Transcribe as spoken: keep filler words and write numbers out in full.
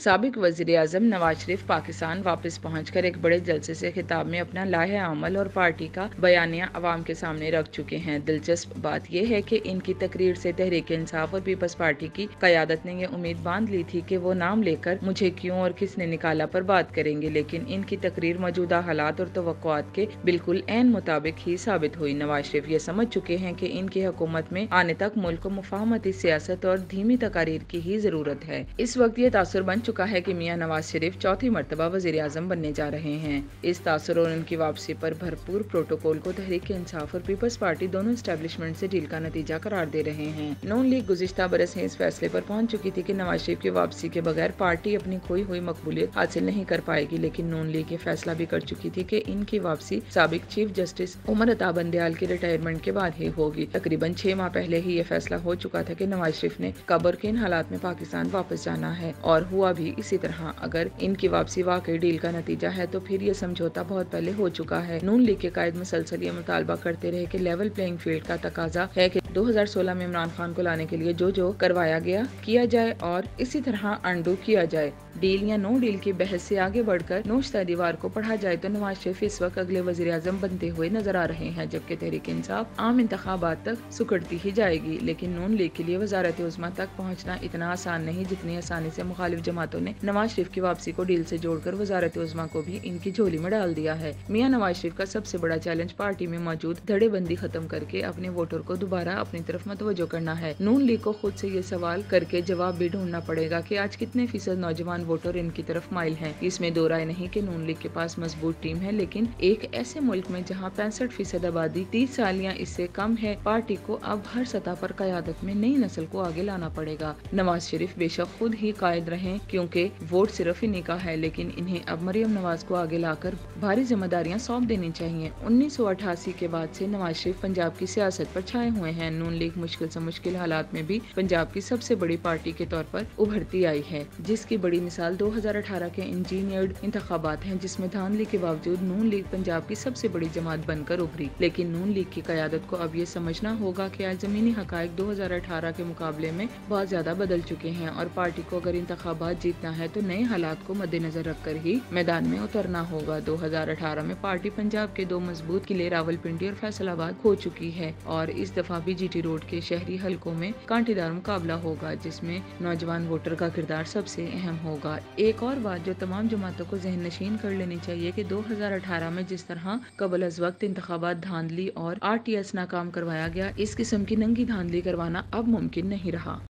साबिक वज़ीर-ए-आज़म नवाज शरीफ पाकिस्तान वापस पहुंचकर एक बड़े जलसे से खिताब में अपना लाहे अमल और पार्टी का बयानिया अवाम के सामने रख चुके हैं। दिलचस्प बात यह है कि इनकी तकरीर से तहरीक इंसाफ और पीपल्स पार्टी की क़यादत ने यह उम्मीद बांध ली थी कि वो नाम लेकर मुझे क्यों और किसने निकाला पर बात करेंगे, लेकिन इनकी तकरीर मौजूदा हालात और तवक्कुआत के बिल्कुल ऐन मुताबिक ही साबित हुई। नवाज शरीफ ये समझ चुके हैं कि इनकी हुकूमत में आने तक मुल्क को मुफाहमती सियासत और धीमी तकारीर की ही जरूरत है। इस वक्त ये तासुर बन चुका है कि मियां नवाज शरीफ चौथी मर्तबा वज़ीर आज़म बनने जा रहे हैं। इस तासुर और उनकी वापसी पर भरपूर प्रोटोकॉल को तहरीक इंसाफ और पीपल्स पार्टी दोनों एस्टेब्लिशमेंट से डील का नतीजा करार दे रहे हैं। नून लीग गुज़िश्ता बरस इस फैसले पर पहुंच चुकी थी कि नवाज शरीफ की वापसी के बगैर पार्टी अपनी खोई हुई मकबूलियत हासिल नहीं कर पाएगी, लेकिन नून लीग ये फैसला भी कर चुकी थी कि इनकी वापसी साबिक चीफ जस्टिस उमर अता बंदयाल की रिटायरमेंट के बाद ही होगी। तकरीबन छह माह पहले ही ये फैसला हो चुका था कि नवाज शरीफ ने कब्र के इन हालात में पाकिस्तान वापस जाना है, और हुआ भी इसी तरह। अगर इनकी वापसी वाकई डील का नतीजा है तो फिर ये समझौता बहुत पहले हो चुका है। नून लीग के कायद मुसलसल ये मुतालबा करते रहे कि लेवल प्लेइंग फील्ड का तकाजा है कि दो हज़ार सोलह में इमरान खान को लाने के लिए जो जो करवाया गया किया जाए और इसी तरह अंडू किया जाए। डील या नो डील की बहस से आगे बढ़कर नोश्ता दीवार को पढ़ा जाए तो नवाज शरीफ इस वक्त अगले वज़ीर आज़म बनते हुए नजर आ रहे हैं, जबकि तहरीक इंसाफ आम इंतखाबात तक सुकड़ती ही जाएगी। लेकिन नून लीग के लिए वजारत उज़्मा तक पहुँचना इतना आसान नहीं जितनी आसानी से मुखालिफ जमातों ने नवाज शरीफ की वापसी को डील से जोड़कर वजारत उज़्मा को भी इनकी झोली में डाल दिया है। मियां नवाज शरीफ का सबसे बड़ा चैलेंज पार्टी में मौजूद धड़ेबंदी खत्म करके अपने वोटर को दोबारा अपनी तरफ मतवज्जो करना है। नून लीग को खुद से ये सवाल करके जवाब भी ढूंढना पड़ेगा कि आज कितने फीसद नौजवान वोटर इनकी तरफ माइल हैं। इसमें दो राय नहीं कि नून लीग के पास मजबूत टीम है, लेकिन एक ऐसे मुल्क में जहाँ पैंसठ फीसद आबादी तीस साल या इससे कम है, पार्टी को अब हर सतह पर क़यादत में नई नस्ल को आगे लाना पड़ेगा। नवाज शरीफ बेशक खुद ही कायद रहे क्योंकि वोट सिर्फ इन्हीं का है, लेकिन इन्हें अब मरियम नवाज को आगे लाकर भारी जिम्मेदारियां सौंप देनी चाहिए। उन्नीस सौ अठासी के बाद से नवाज शरीफ पंजाब की सियासत पर छाए हुए हैं। नून लीग मुश्किल से मुश्किल हालात में भी पंजाब की सबसे बड़ी पार्टी के तौर पर उभरती आई है, जिसकी बड़ी मिसाल दो हज़ार अठारह के इंजीनियर्ड इंतखाबात हैं, जिसमें धांधली के बावजूद नून लीग पंजाब की सबसे बड़ी जमात बनकर उभरी। लेकिन नून लीग की क़यादत को अब ये समझना होगा कि आज जमीनी हकायक दो हज़ार अठारह के मुकाबले में बहुत ज्यादा बदल चुके हैं, और पार्टी को अगर इंतखाबात जीतना है तो नए हालात को मद्देनजर रखकर ही मैदान में उतरना होगा। दो हज़ार अठारह में पार्टी पंजाब के दो मजबूत किले रावलपिंडी और फैसलाबाद खो चुकी है, और इस दफा भी जीटी रोड के शहरी हलकों में कांटेदार मुकाबला होगा, जिसमें नौजवान वोटर का किरदार सबसे अहम होगा। एक और बात जो तमाम जमातों को जहन नशीन कर लेनी चाहिए कि दो हज़ार अठारह में जिस तरह कबल अज वक्त इंतखाबात धांधली और आर टी एस नाकाम करवाया गया, इस किस्म की नंगी धांधली करवाना अब मुमकिन नहीं रहा।